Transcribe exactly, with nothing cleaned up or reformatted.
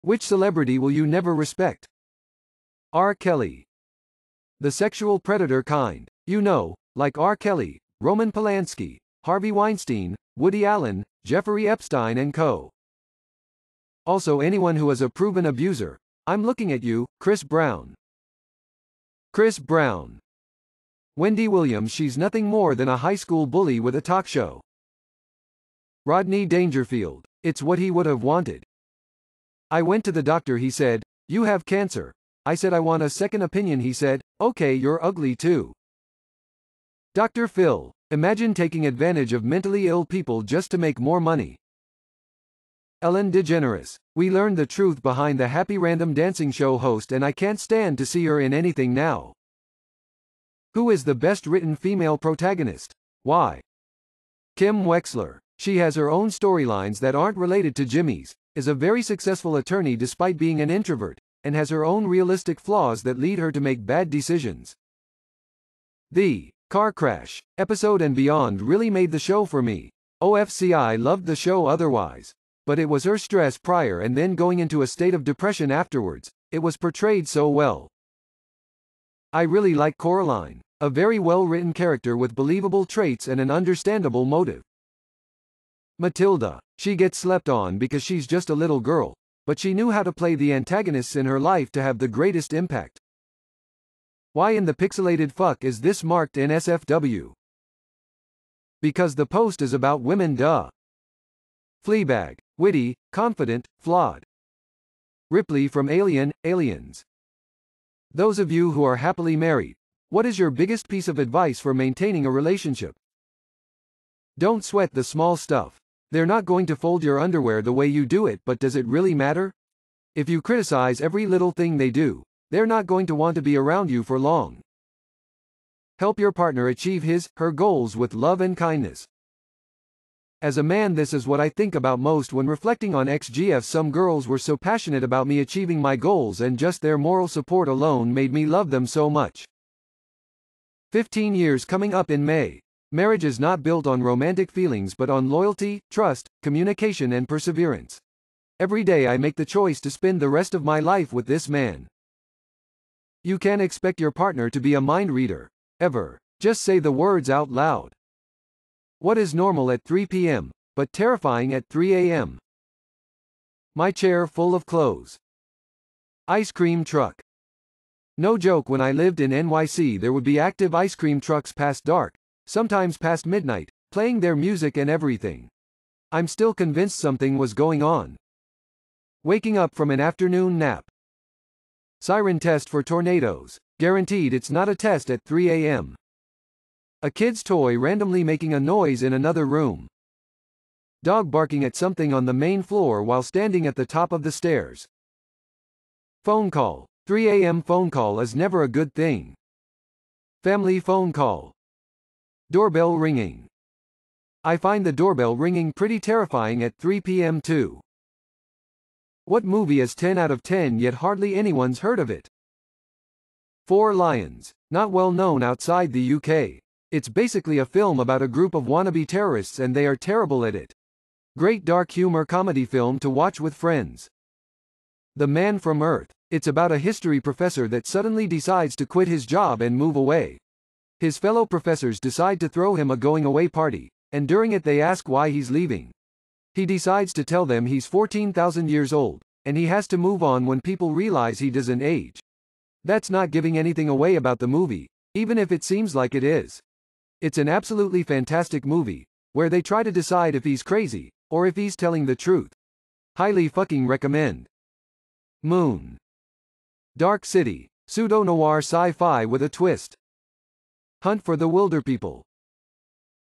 Which celebrity will you never respect? R. Kelly. The sexual predator kind. You know, like R. Kelly, Roman Polanski, Harvey Weinstein, Woody Allen, Jeffrey Epstein and co. Also anyone who is a proven abuser. I'm looking at you, Chris Brown. Chris Brown. Wendy Williams. She's nothing more than a high school bully with a talk show. Rodney Dangerfield. It's what he would have wanted. I went to the doctor. He said, "You have cancer." I said, "I want a second opinion." He said, "Okay, you're ugly too." Doctor Phil. Imagine taking advantage of mentally ill people just to make more money. Ellen DeGeneres. We learned the truth behind the happy random dancing show host and I can't stand to see her in anything now. Who is the best written female protagonist? Why? Kim Wexler. She has her own storylines that aren't related to Jimmy's, is a very successful attorney despite being an introvert, and has her own realistic flaws that lead her to make bad decisions. The Car Crash episode and beyond really made the show for me. O F C I loved the show otherwise. But it was her stress prior and then going into a state of depression afterwards. It was portrayed so well. I really like Coraline, a very well-written character with believable traits and an understandable motive. Matilda. She gets slept on because she's just a little girl, but she knew how to play the antagonists in her life to have the greatest impact. Why in the pixelated fuck is this marked N S F W? Because the post is about women, duh. Fleabag. Witty, confident, flawed. Ripley from Alien, Aliens. Those of you who are happily married, what is your biggest piece of advice for maintaining a relationship? Don't sweat the small stuff. They're not going to fold your underwear the way you do it, but does it really matter? If you criticize every little thing they do, they're not going to want to be around you for long. Help your partner achieve his, her goals with love and kindness. As a man, this is what I think about most when reflecting on X G F. Some girls were so passionate about me achieving my goals and just their moral support alone made me love them so much. fifteen years coming up in May. Marriage is not built on romantic feelings but on loyalty, trust, communication and perseverance. Every day I make the choice to spend the rest of my life with this man. You can't expect your partner to be a mind reader. Ever. Just say the words out loud. What is normal at three p m, but terrifying at three a m? My chair full of clothes. Ice cream truck. No joke, when I lived in N Y C there would be active ice cream trucks past dark, sometimes past midnight, playing their music and everything. I'm still convinced something was going on. Waking up from an afternoon nap. Siren test for tornadoes. Guaranteed it's not a test at three a m. A kid's toy randomly making a noise in another room. Dog barking at something on the main floor while standing at the top of the stairs. Phone call. three a m phone call is never a good thing. Family phone call. Doorbell ringing. I find the doorbell ringing pretty terrifying at three p m too. What movie is ten out of ten yet hardly anyone's heard of it? Four Lions. Not well known outside the U K. It's basically a film about a group of wannabe terrorists and they are terrible at it. Great dark humor comedy film to watch with friends. The Man from Earth. It's about a history professor that suddenly decides to quit his job and move away. His fellow professors decide to throw him a going away party, and during it they ask why he's leaving. He decides to tell them he's fourteen thousand years old, and he has to move on when people realize he doesn't age. That's not giving anything away about the movie, even if it seems like it is. It's an absolutely fantastic movie, where they try to decide if he's crazy, or if he's telling the truth. Highly fucking recommend. Moon. Dark City. Pseudo-noir sci-fi with a twist. Hunt for the Wilderpeople.